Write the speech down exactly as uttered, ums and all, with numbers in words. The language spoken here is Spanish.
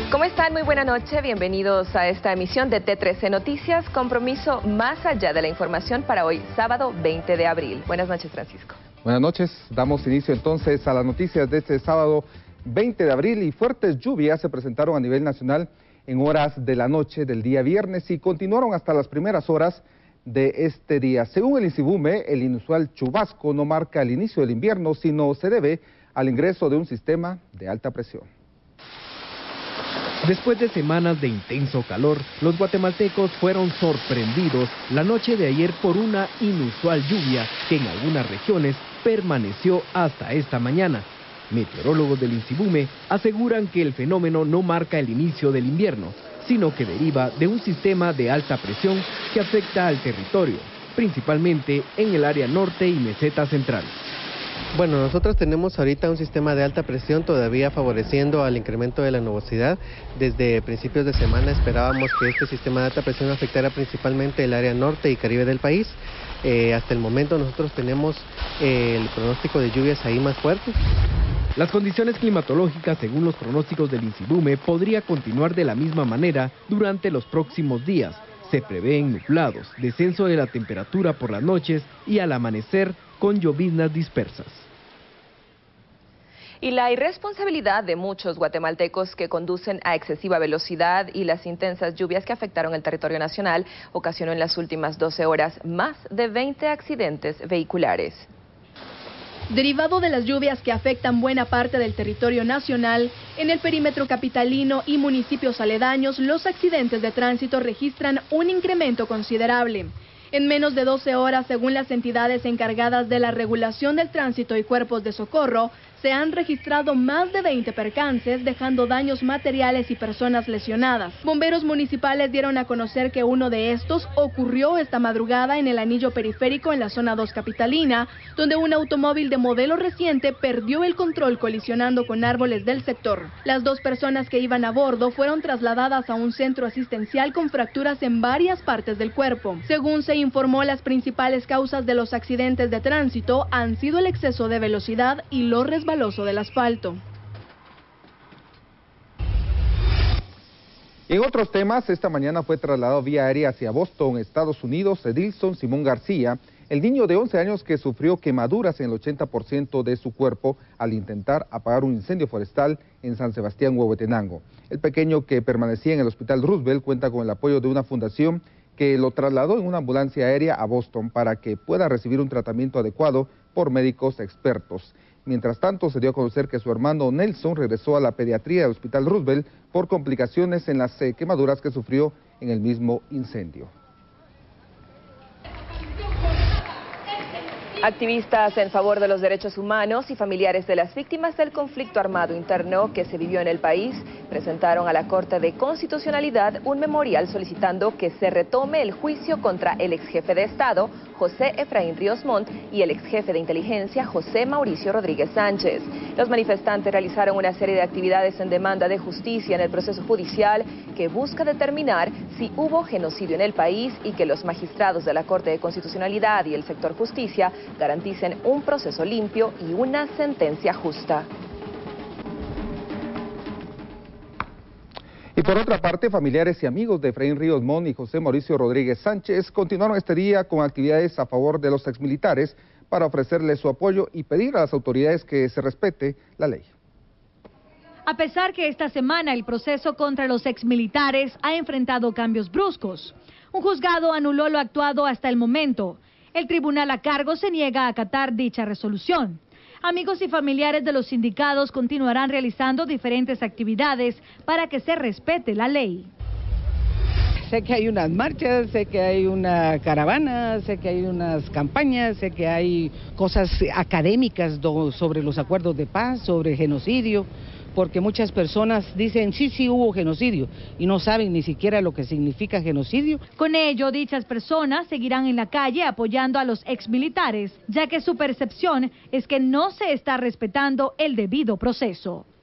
¿Cómo están? Muy buena noche. Bienvenidos a esta emisión de T trece Noticias, compromiso más allá de la información para hoy, sábado veinte de abril. Buenas noches, Francisco. Buenas noches. Damos inicio entonces a las noticias de este sábado veinte de abril y fuertes lluvias se presentaron a nivel nacional en horas de la noche del día viernes y continuaron hasta las primeras horas de este día. Según el INSIBUME, el inusual chubasco no marca el inicio del invierno, sino se debe al ingreso de un sistema de alta presión. Después de semanas de intenso calor, los guatemaltecos fueron sorprendidos la noche de ayer por una inusual lluvia que en algunas regiones permaneció hasta esta mañana. Meteorólogos del INSIBUME aseguran que el fenómeno no marca el inicio del invierno, sino que deriva de un sistema de alta presión que afecta al territorio, principalmente en el área norte y meseta central. Bueno, nosotros tenemos ahorita un sistema de alta presión todavía favoreciendo al incremento de la nubosidad. Desde principios de semana esperábamos que este sistema de alta presión afectara principalmente el área norte y caribe del país. Eh, hasta el momento nosotros tenemos eh, el pronóstico de lluvias ahí más fuertes. Las condiciones climatológicas, según los pronósticos del INSIBUME, podría continuar de la misma manera durante los próximos días. Se prevén nublados, descenso de la temperatura por las noches y al amanecer con lloviznas dispersas. Y la irresponsabilidad de muchos guatemaltecos que conducen a excesiva velocidad y las intensas lluvias que afectaron el territorio nacional ocasionó en las últimas doce horas más de veinte accidentes vehiculares. Derivado de las lluvias que afectan buena parte del territorio nacional, en el perímetro capitalino y municipios aledaños, los accidentes de tránsito registran un incremento considerable. En menos de doce horas, según las entidades encargadas de la regulación del tránsito y cuerpos de socorro, se han registrado más de veinte percances, dejando daños materiales y personas lesionadas. Bomberos municipales dieron a conocer que uno de estos ocurrió esta madrugada en el anillo periférico en la zona dos capitalina, donde un automóvil de modelo reciente perdió el control colisionando con árboles del sector. Las dos personas que iban a bordo fueron trasladadas a un centro asistencial con fracturas en varias partes del cuerpo. Según se informó, las principales causas de los accidentes de tránsito han sido el exceso de velocidad y lo resbaloso del asfalto. En otros temas, esta mañana fue trasladado vía aérea hacia Boston, Estados Unidos, Edilson Simón García, el niño de once años que sufrió quemaduras en el ochenta por ciento de su cuerpo al intentar apagar un incendio forestal en San Sebastián, Huehuetenango. El pequeño, que permanecía en el Hospital Roosevelt, cuenta con el apoyo de una fundación que lo trasladó en una ambulancia aérea a Boston para que pueda recibir un tratamiento adecuado por médicos expertos. Mientras tanto, se dio a conocer que su hermano Nelson regresó a la pediatría del Hospital Roosevelt por complicaciones en las eh, quemaduras que sufrió en el mismo incendio. Activistas en favor de los derechos humanos y familiares de las víctimas del conflicto armado interno que se vivió en el país presentaron a la Corte de Constitucionalidad un memorial solicitando que se retome el juicio contra el exjefe de Estado, José Efraín Ríos Montt, y el exjefe de inteligencia, José Mauricio Rodríguez Sánchez. Los manifestantes realizaron una serie de actividades en demanda de justicia en el proceso judicial que busca determinar si hubo genocidio en el país y que los magistrados de la Corte de Constitucionalidad y el sector justicia garanticen un proceso limpio y una sentencia justa. Y por otra parte, familiares y amigos de Efraín Ríos Montt y José Mauricio Rodríguez Sánchez continuaron este día con actividades a favor de los exmilitares para ofrecerles su apoyo y pedir a las autoridades que se respete la ley. A pesar que esta semana el proceso contra los exmilitares ha enfrentado cambios bruscos, un juzgado anuló lo actuado hasta el momento. El tribunal a cargo se niega a acatar dicha resolución. Amigos y familiares de los sindicados continuarán realizando diferentes actividades para que se respete la ley. Sé que hay unas marchas, sé que hay una caravana, sé que hay unas campañas, sé que hay cosas académicas do, sobre los acuerdos de paz, sobre genocidio, porque muchas personas dicen sí, sí hubo genocidio y no saben ni siquiera lo que significa genocidio. Con ello, dichas personas seguirán en la calle apoyando a los exmilitares, ya que su percepción es que no se está respetando el debido proceso.